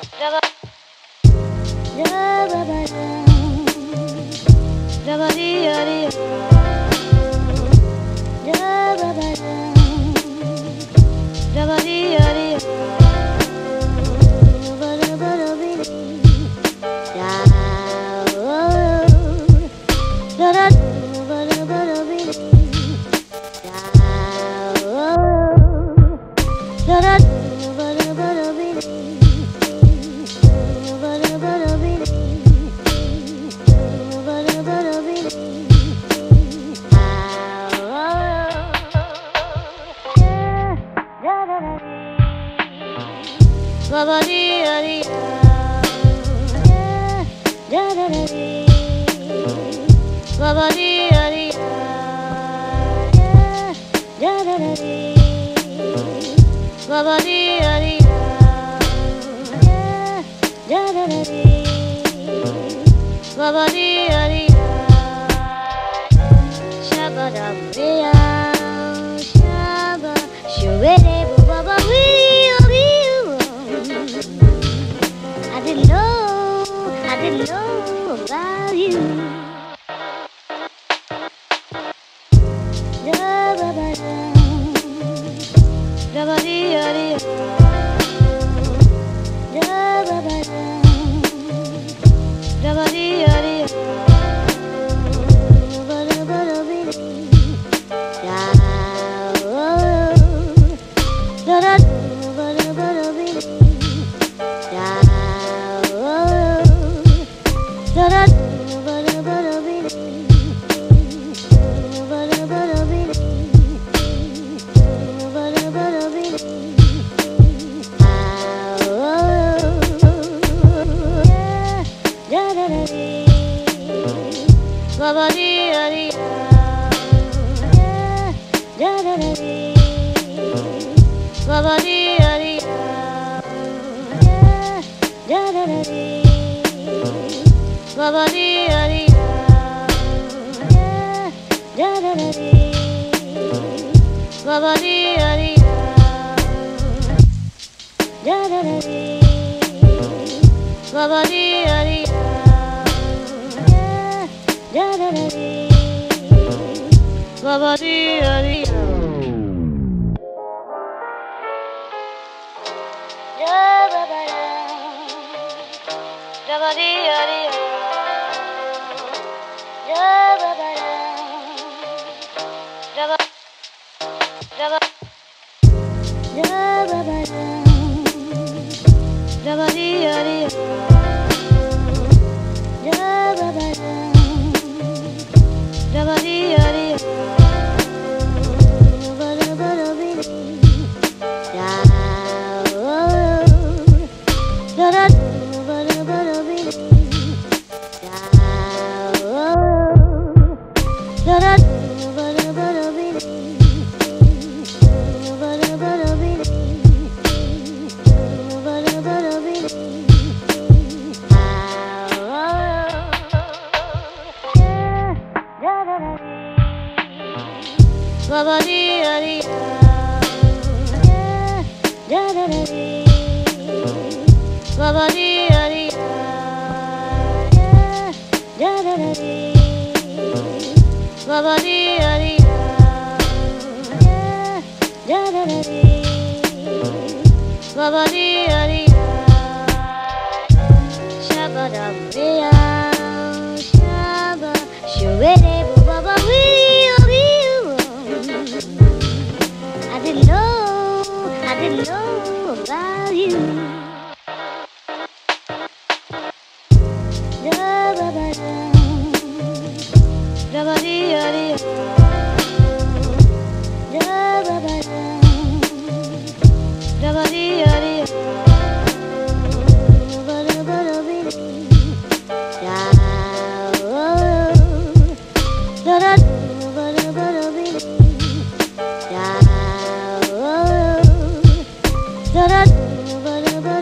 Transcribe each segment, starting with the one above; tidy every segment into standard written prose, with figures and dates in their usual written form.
Da da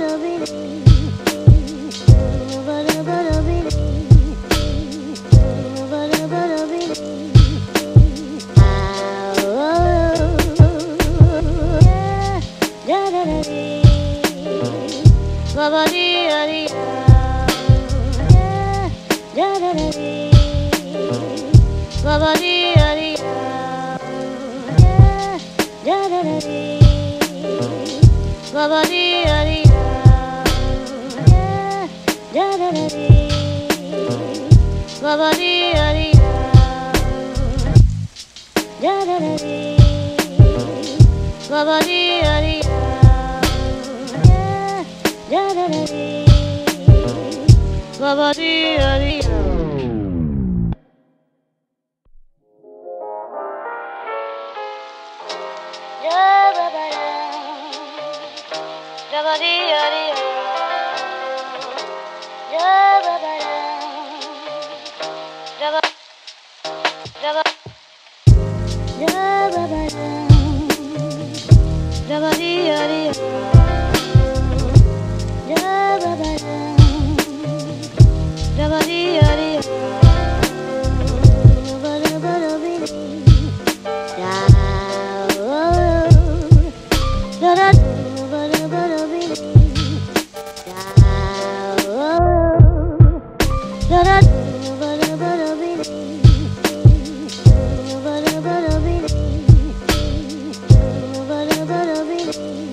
Baba dee da dee da da da dee. Baba dee da dee da da da dee. Baba dee da dee da da da dee. Baba dee da dee da da da dee. Baba dee da dee da da da dee. Baba dee da dee. Ja ba ba da, ja ba dee da dee. Ja ba ba da, ja ba ja ba ja ba ba da, ja ba dee da dee. Ja ba ba da, ja ba dee da dee. Ba da ba da bee. Ja da da ba da ba da bee. Ja da da ba da ba da bee. Ba da ba da bee. Ba da ba da bee.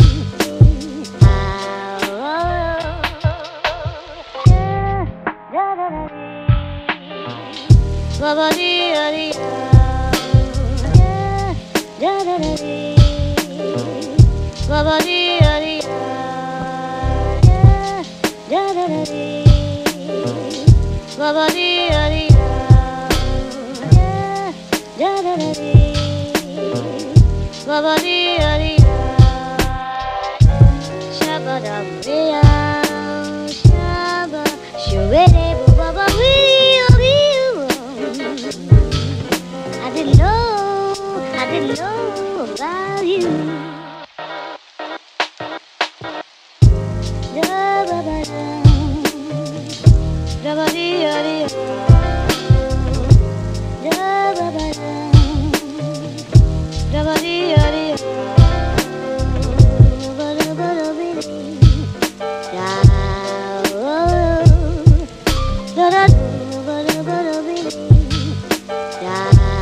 Baba dee da dee da da da dee. Baba dee da dee da da da dee. Baba dee da dee da da da dee. Baba dee da dee. Shabba da bee shabba shubere baba wee. I didn't know about you. Da ba ba da, da ba dee da dee. Da ba ba da, da ba dee da dee. Ba da ba da bee. Da da da ba da ba da bee. Da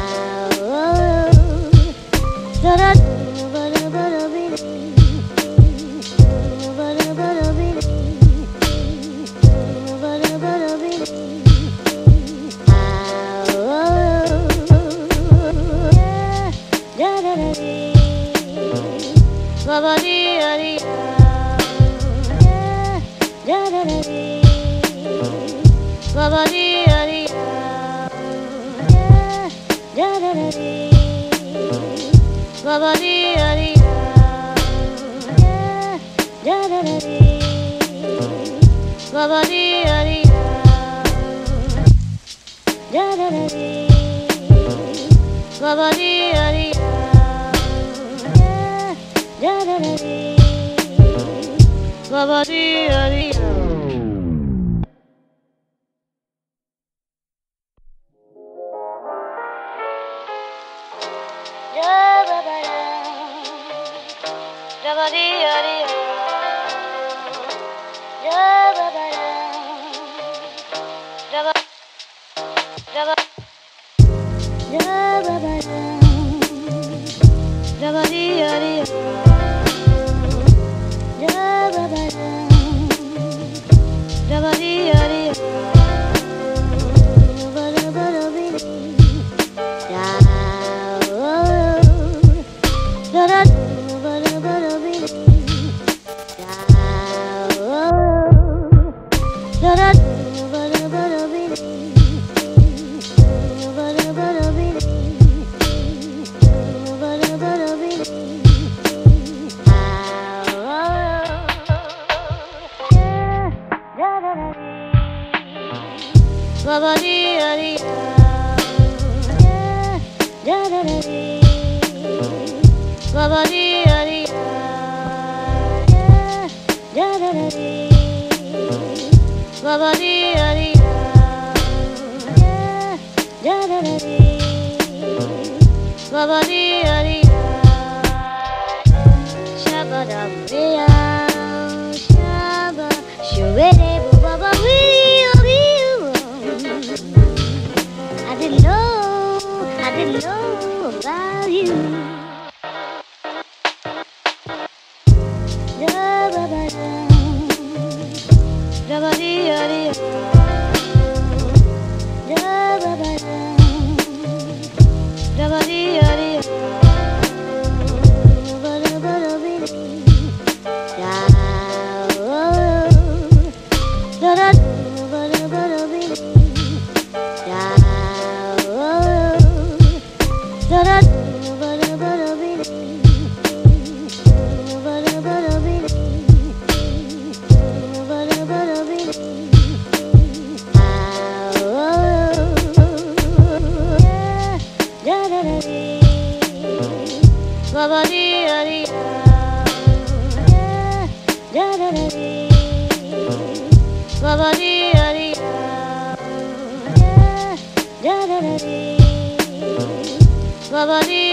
da da ba da ba da bee. Ba da ba da bee. Ba da ba da bee. Da da da dee. Baba dee da dee da da da dee. Baba dee da dee da da da dee. Baba dee da dee da da da dee. Baba dee da dee da da da dee. Baba dee da dee da da da dee. Baba dee da dee. Ja ba ba da, ja ba dee da dee. Ja ba ba da, ja ba ja ba ja ba ba da, ja ba dee da dee. Ja ba ba da, ja ba dee da dee. Ba da ba da bee. Ja da da ba da ba da bee. Da da da ba da ba da bee. Ba da ba da bee. Ba da ba da bee. Da da da dee. Baba dee da dee da da da dee. Baba dee da dee da da da dee. Baba dee da dee da da da dee. Baba dee da dee. Shabba da bee shabba Baba